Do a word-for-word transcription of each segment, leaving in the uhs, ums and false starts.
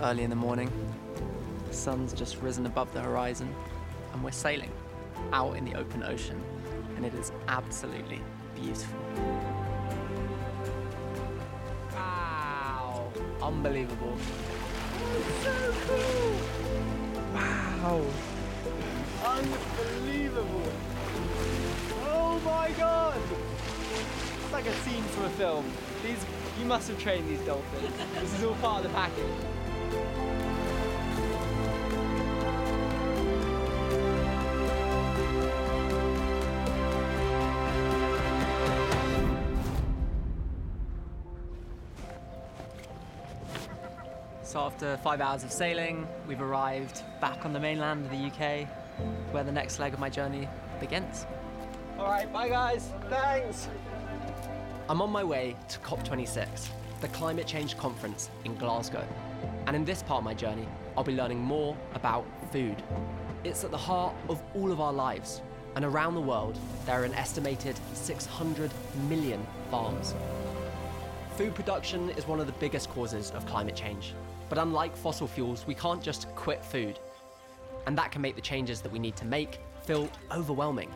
early in the morning. The sun's just risen above the horizon, and we're sailing out in the open ocean, and it is absolutely beautiful. Wow! Unbelievable. It's so cool! Wow! Unbelievable! Oh my god! It's like a scene from a film. These, you must have trained these dolphins. This is all part of the package. So after five hours of sailing, we've arrived back on the mainland of the U K, where the next leg of my journey begins. All right, bye guys, thanks. I'm on my way to COP twenty-six, the climate change conference in Glasgow. And in this part of my journey, I'll be learning more about food. It's at the heart of all of our lives. And around the world, there are an estimated six hundred million farms. Food production is one of the biggest causes of climate change. But unlike fossil fuels, we can't just quit food. And that can make the changes that we need to make feel overwhelming.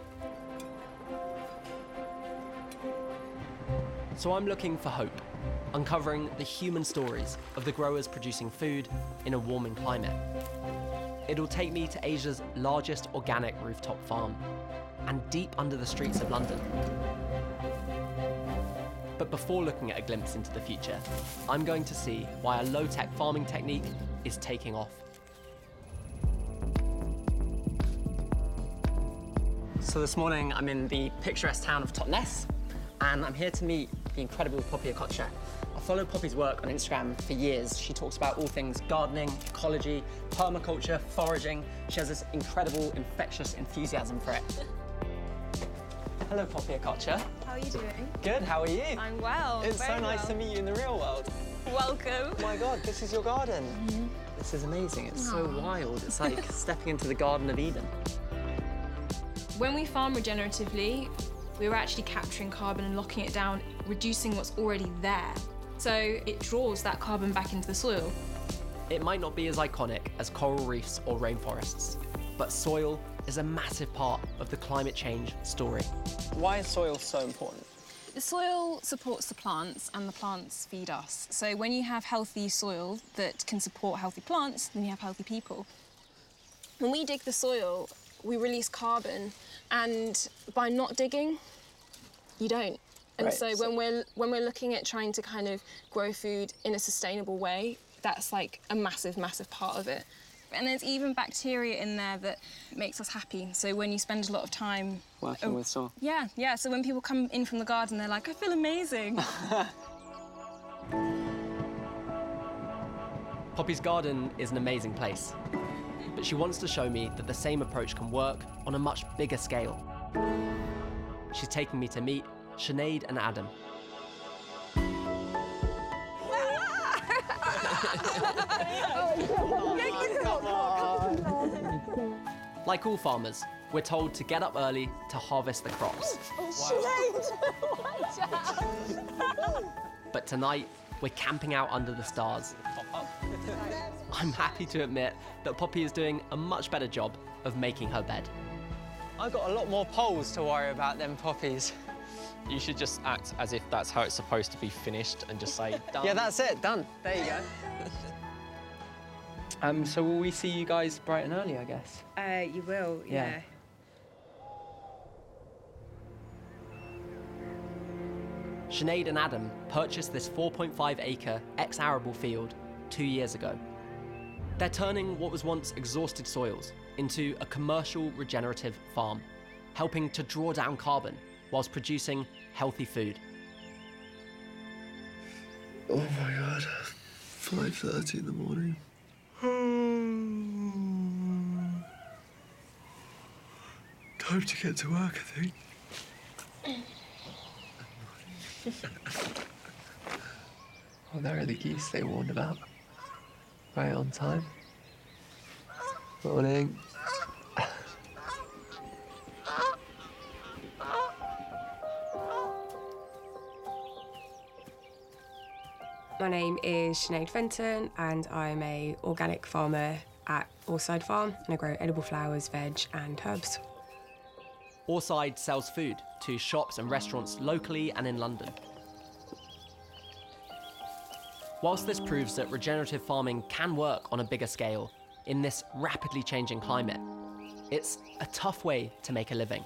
So I'm looking for hope, uncovering the human stories of the growers producing food in a warming climate. It'll take me to Asia's largest organic rooftop farm and deep under the streets of London. But before looking at a glimpse into the future, I'm going to see why a low-tech farming technique is taking off. So this morning, I'm in the picturesque town of Totnes, and I'm here to meet the incredible Poppy Okotcha. I followed Poppy's work on Instagram for years. She talks about all things gardening, ecology, permaculture, foraging. She has this incredible, infectious enthusiasm for it. Hello, Poppy Okotcha. How are you doing? Good, how are you? I'm well. It's so very nice well. to meet you in the real world. Welcome. Oh my God, this is your garden. Mm-hmm. This is amazing. It's so wild. It's like stepping into the Garden of Eden. When we farm regeneratively, we're actually capturing carbon and locking it down, reducing what's already there. So it draws that carbon back into the soil. It might not be as iconic as coral reefs or rainforests, but soil is a massive part of the climate change story. Why is soil so important? The soil supports the plants and the plants feed us. So when you have healthy soil that can support healthy plants, then you have healthy people. When we dig the soil, we release carbon, and by not digging, you don't. And Right, so, so when we're when we're looking at trying to kind of grow food in a sustainable way, that's like a massive, massive part of it. And there's even bacteria in there that makes us happy. So when you spend a lot of time Working oh, with soil. Yeah, yeah. So when people come in from the garden, they're like, I feel amazing. Poppy's garden is an amazing place, but she wants to show me that the same approach can work on a much bigger scale. She's taking me to meet Sinead and Adam. Like all farmers, we're told to get up early to harvest the crops. But tonight, we're camping out under the stars. I'm happy to admit that Poppy is doing a much better job of making her bed. I've got a lot more poles to worry about than poppies. You should just act as if that's how it's supposed to be finished and just say, done. Yeah, that's it, done. There you go. um, so will we see you guys bright and early, I guess? Uh, you will, yeah. Yeah. Sinead and Adam purchased this four point five acre ex-arable field two years ago. They're turning what was once exhausted soils into a commercial regenerative farm, helping to draw down carbon whilst producing healthy food. Oh my God, five thirty in the morning. Time to get to work, I think. Oh, there are the geese they warned about. Right on time. Morning. My name is Sinead Fenton and I'm a organic farmer at Orside Farm, and I grow edible flowers, veg and herbs. Orside sells food to shops and restaurants locally and in London. Whilst this proves that regenerative farming can work on a bigger scale in this rapidly changing climate, it's a tough way to make a living.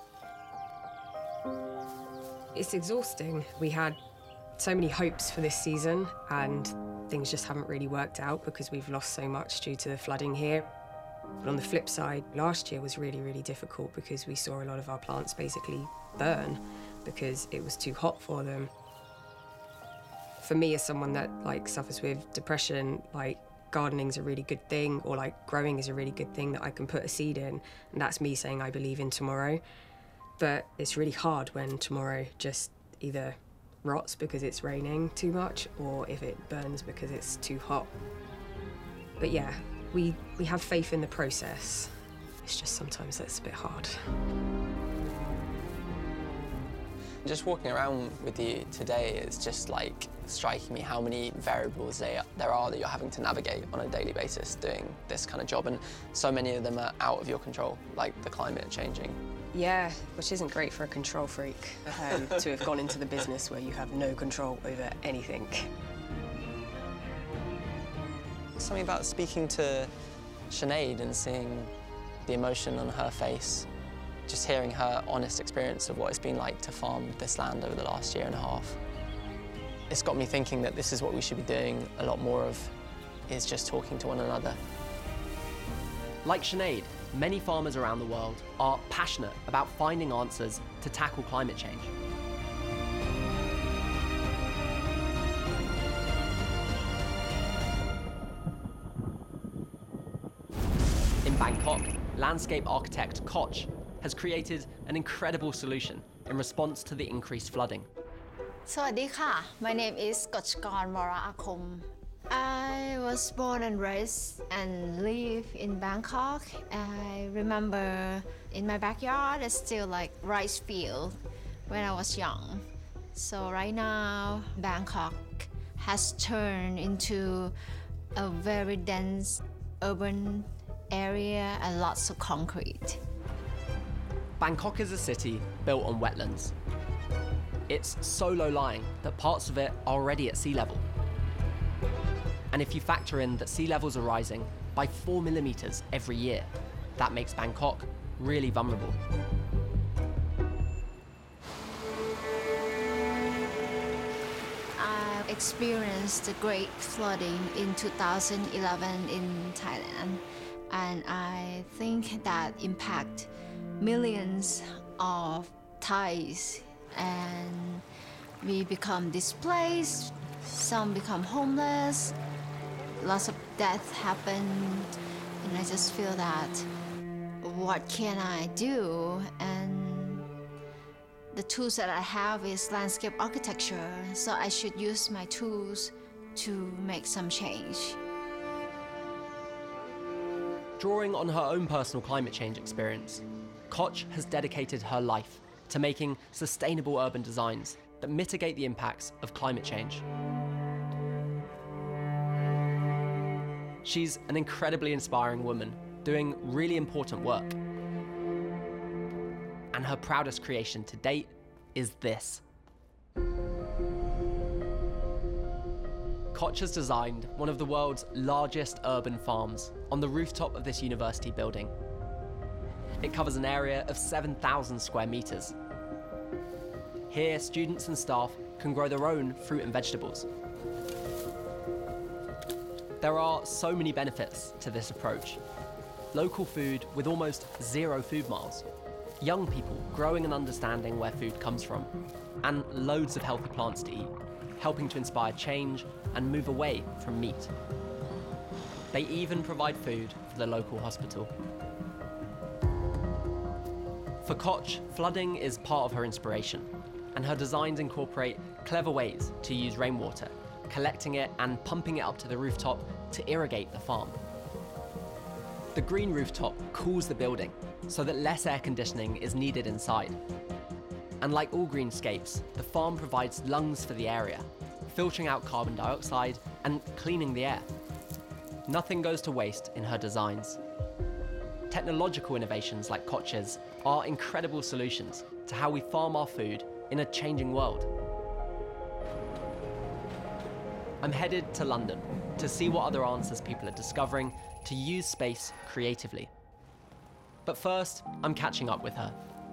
It's exhausting. We had so many hopes for this season and things just haven't really worked out because we've lost so much due to the flooding here. But on the flip side, last year was really, really difficult because we saw a lot of our plants basically burn because it was too hot for them. For me, as someone that like suffers with depression, like gardening's a really good thing, or like growing is a really good thing that I can put a seed in, and that's me saying I believe in tomorrow. But it's really hard when tomorrow just either rots because it's raining too much or if it burns because it's too hot. But yeah, we, we have faith in the process. It's just sometimes that's a bit hard. Just walking around with you today is just like striking me how many variables they, there are that you're having to navigate on a daily basis doing this kind of job, and so many of them are out of your control, like the climate changing. Yeah, which isn't great for a control freak, um, to have gone into the business where you have no control over anything. Something about speaking to Sinead and seeing the emotion on her face, just hearing her honest experience of what it's been like to farm this land over the last year and a half. It's got me thinking that this is what we should be doing a lot more of, is just talking to one another. Like Sinead, many farmers around the world are passionate about finding answers to tackle climate change. In Bangkok, landscape architect Okotcha has created an incredible solution in response to the increased flooding. สวัสดีค่ะ My name is Okotcha Mora Akom. I was born and raised and live in Bangkok. I remember in my backyard, it's still like rice field when I was young. So right now, Bangkok has turned into a very dense urban area and lots of concrete. Bangkok is a city built on wetlands. It's so low-lying that parts of it are already at sea level. And if you factor in that sea levels are rising by four millimetres every year, that makes Bangkok really vulnerable. I experienced the great flooding in two thousand eleven in Thailand, and I think that impact millions of Thais, and we become displaced, some become homeless, lots of death happened, and I just feel that what can I do? And the tools that I have is landscape architecture, so I should use my tools to make some change. Drawing on her own personal climate change experience, Okotcha has dedicated her life to making sustainable urban designs that mitigate the impacts of climate change. She's an incredibly inspiring woman doing really important work. And her proudest creation to date is this. Okotcha's designed one of the world's largest urban farms on the rooftop of this university building. It covers an area of seven thousand square metres. Here, students and staff can grow their own fruit and vegetables. There are so many benefits to this approach. Local food with almost zero food miles, young people growing and understanding where food comes from, and loads of healthy plants to eat, helping to inspire change and move away from meat. They even provide food for the local hospital. For Okotcha, flooding is part of her inspiration, and her designs incorporate clever ways to use rainwater, collecting it and pumping it up to the rooftop to irrigate the farm. The green rooftop cools the building so that less air conditioning is needed inside. And like all greenscapes, the farm provides lungs for the area, filtering out carbon dioxide and cleaning the air. Nothing goes to waste in her designs. Technological innovations like Okotchas are incredible solutions to how we farm our food in a changing world. I'm headed to London to see what other answers people are discovering to use space creatively. But first, I'm catching up with her.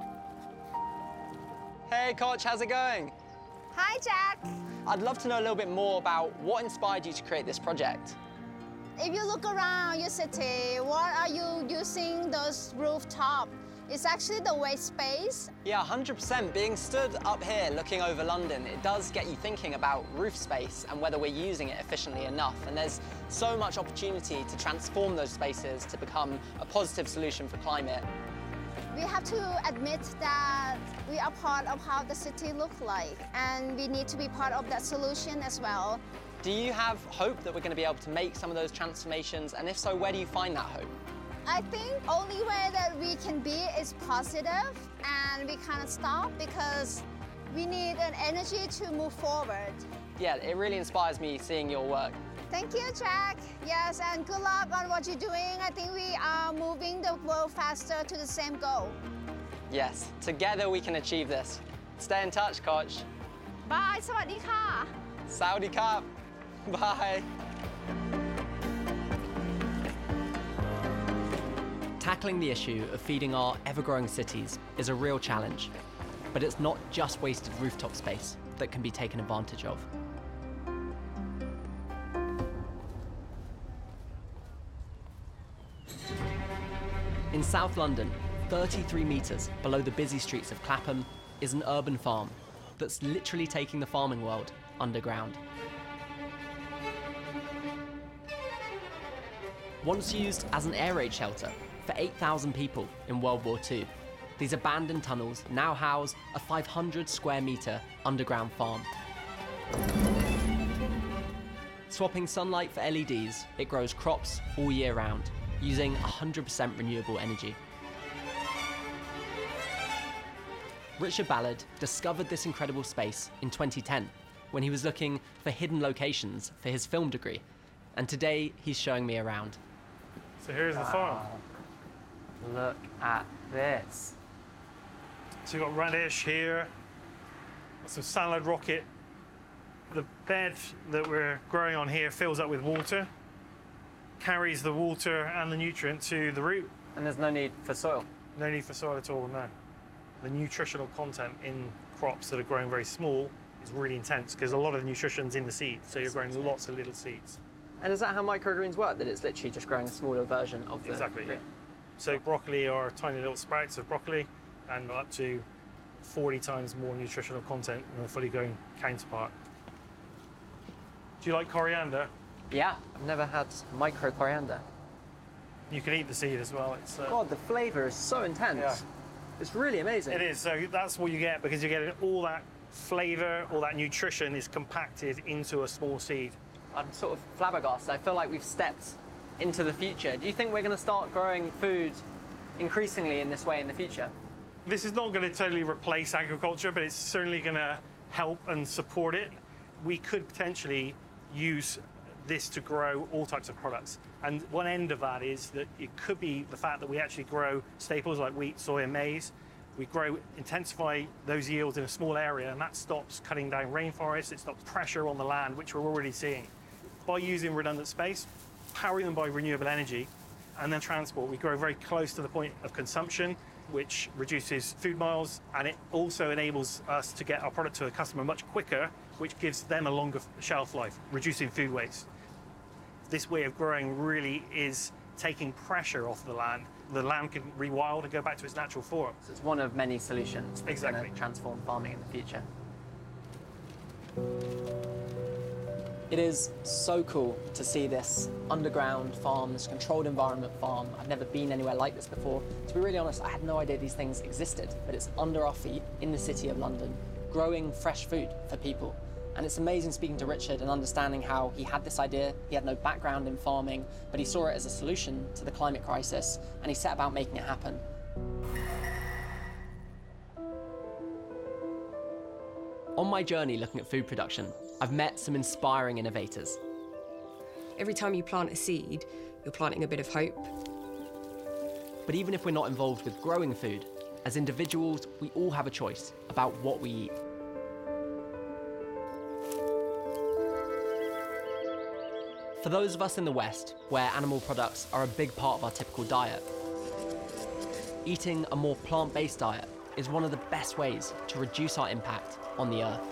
Hey, Koch, how's it going? Hi, Jack. I'd love to know a little bit more about what inspired you to create this project. If you look around your city, what are you using those rooftop? It's actually the waste space. Yeah, one hundred percent. Being stood up here looking over London, it does get you thinking about roof space and whether we're using it efficiently enough. And there's so much opportunity to transform those spaces to become a positive solution for climate. We have to admit that we are part of how the city looks like, and we need to be part of that solution as well. Do you have hope that we're going to be able to make some of those transformations? And if so, where do you find that hope? I think only way that we can be is positive, and we can't stop because we need an energy to move forward. Yeah, it really inspires me seeing your work. Thank you, Jack. Yes, and good luck on what you're doing. I think we are moving the world faster to the same goal. Yes, together we can achieve this. Stay in touch, Koch. Bye, สวัสดีค่ะ Saudi Cup. Bye. Tackling the issue of feeding our ever-growing cities is a real challenge, but it's not just wasted rooftop space that can be taken advantage of. In South London, thirty-three metres below the busy streets of Clapham, is an urban farm that's literally taking the farming world underground. Once used as an air raid shelter for eight thousand people in World War Two, these abandoned tunnels now house a five hundred square metre underground farm. Swapping sunlight for L E Ds, it grows crops all year round, using one hundred percent renewable energy. Richard Ballard discovered this incredible space in twenty ten when he was looking for hidden locations for his film degree, and today he's showing me around. So here's the farm. Look at this. So you've got radish here, some salad rocket. The bed that we're growing on here fills up with water, carries the water and the nutrient to the root. And there's no need for soil. No need for soil at all, no. The nutritional content in crops that are growing very small is really intense because a lot of the nutrition's in the seeds, so you're growing lots of little seeds. And is that how microgreens work, that it's literally just growing a smaller version of the... Exactly, yeah. So broccoli are tiny little sprouts of broccoli and up to forty times more nutritional content than a fully grown counterpart. Do you like coriander? Yeah, I've never had micro coriander. You can eat the seed as well. It's, uh, God, the flavour is so intense. Yeah. It's really amazing. It is, so that's what you get because you're getting all that flavour, all that nutrition is compacted into a small seed. I'm sort of flabbergasted. I feel like we've stepped into the future. Do you think we're going to start growing food increasingly in this way in the future? This is not going to totally replace agriculture, but it's certainly going to help and support it. We could potentially use this to grow all types of products. And one end of that is that it could be the fact that we actually grow staples like wheat, soy, and maize. We grow, intensify those yields in a small area, and that stops cutting down rainforests, it stops pressure on the land, which we're already seeing. By using redundant space, powering them by renewable energy, and then transport, we grow very close to the point of consumption, which reduces food miles, and it also enables us to get our product to the customer much quicker, which gives them a longer shelf life, reducing food waste. This way of growing really is taking pressure off the land. The land can rewild and go back to its natural form. So it's one of many solutions that's Exactly. going to transform farming in the future. It is so cool to see this underground farm, this controlled environment farm. I've never been anywhere like this before. To be really honest, I had no idea these things existed, but it's under our feet in the city of London, growing fresh food for people. And it's amazing speaking to Richard and understanding how he had this idea. He had no background in farming, but he saw it as a solution to the climate crisis, and he set about making it happen. On my journey looking at food production, I've met some inspiring innovators. Every time you plant a seed, you're planting a bit of hope. But even if we're not involved with growing food, as individuals, we all have a choice about what we eat. For those of us in the West, where animal products are a big part of our typical diet, eating a more plant-based diet is one of the best ways to reduce our impact on the earth.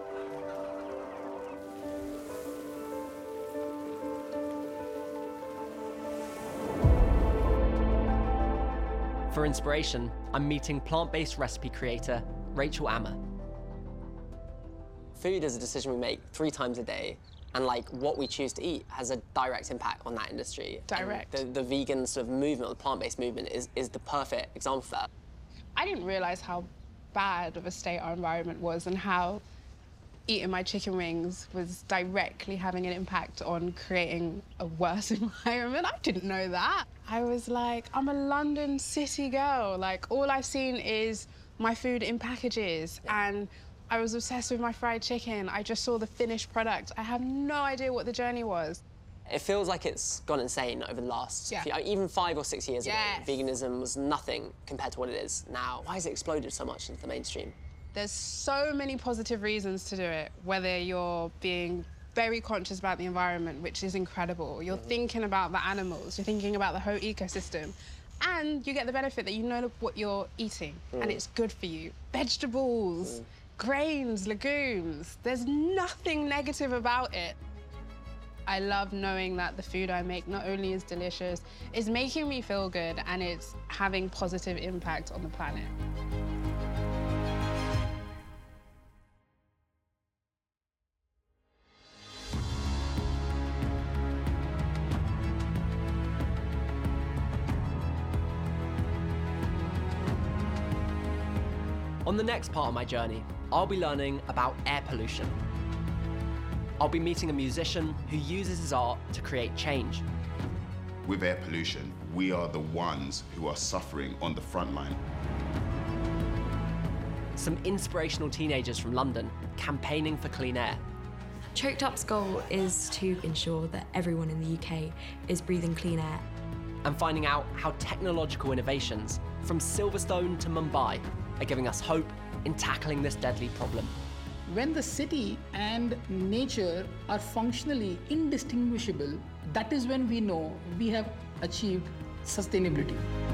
For inspiration, I'm meeting plant-based recipe creator Rachel Ammer. Food is a decision we make three times a day, and like what we choose to eat has a direct impact on that industry. Direct. And the, the vegan sort of movement, the plant-based movement, is, is the perfect example of that. I didn't realize how bad of a state our environment was and how eating my chicken wings was directly having an impact on creating a worse environment. I didn't know that. I was like, I'm a London city girl. Like, all I've seen is my food in packages, yeah. And I was obsessed with my fried chicken. I just saw the finished product. I have no idea what the journey was. It feels like it's gone insane over the last, yeah. few, even five or six years yes. ago. Veganism was nothing compared to what it is now. Why has it exploded so much into the mainstream? There's so many positive reasons to do it, whether you're being very conscious about the environment, which is incredible. You're mm-hmm. thinking about the animals, you're thinking about the whole ecosystem, and you get the benefit that you know what you're eating, mm. and it's good for you. Vegetables, mm. grains, legumes, there's nothing negative about it. I love knowing that the food I make not only is delicious, it's making me feel good, and it's having positive impact on the planet. On the next part of my journey, I'll be learning about air pollution. I'll be meeting a musician who uses his art to create change. With air pollution, we are the ones who are suffering on the front line. Some inspirational teenagers from London campaigning for clean air. Choked Up's goal is to ensure that everyone in the U K is breathing clean air. And finding out how technological innovations from Silverstone to Mumbai are giving us hope in tackling this deadly problem. When the city and nature are functionally indistinguishable, that is when we know we have achieved sustainability.